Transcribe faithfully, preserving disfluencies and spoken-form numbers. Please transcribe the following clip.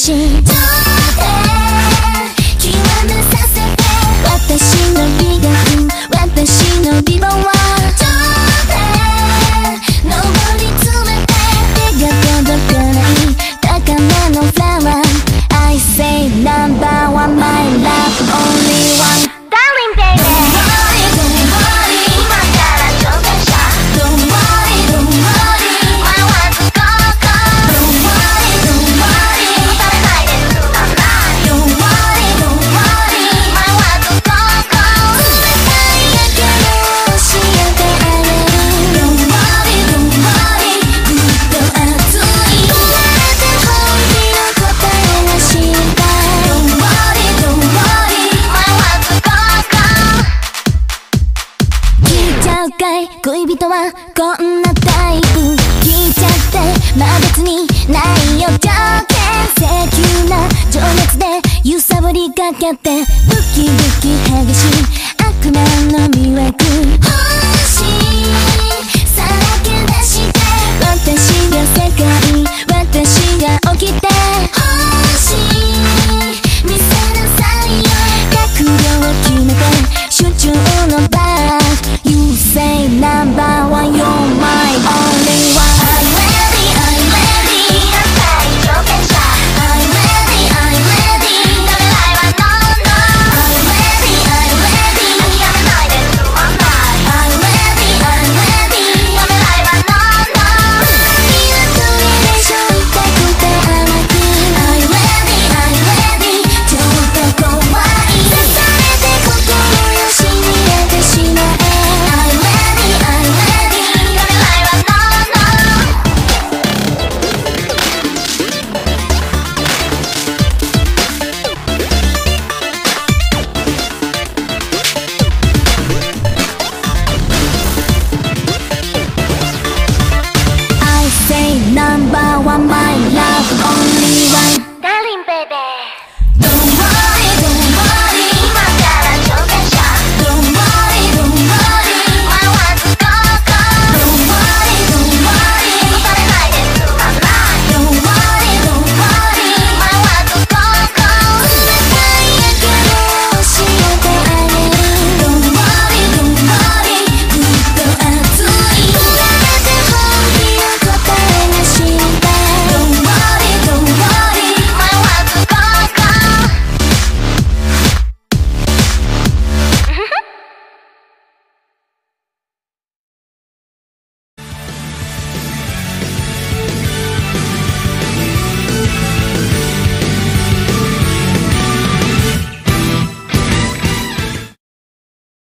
しどうで極めさせて私の美学私の美貌はどうで上り詰めて手が届かない高めのフラワー I say number one my love only one darling baby Don't worry今から挑戦者 Don't worry don't worry Mayowazu Go Go Don't worry don't worry 食べないで済まない Don't worry don't worry Mayowazu Go Go 冷たいやけど教えてあげる Don't worry don't worry ぐっと熱い生まれて本気の答えが知りたい Don't worry don't worry Mayowazu Go Go 聞いちゃうかい恋人はこんなタイプ聞いちゃってまあ別にないよ条件請求な情熱で揺さぶりかけてドキドキ激しい悪魔の魅惑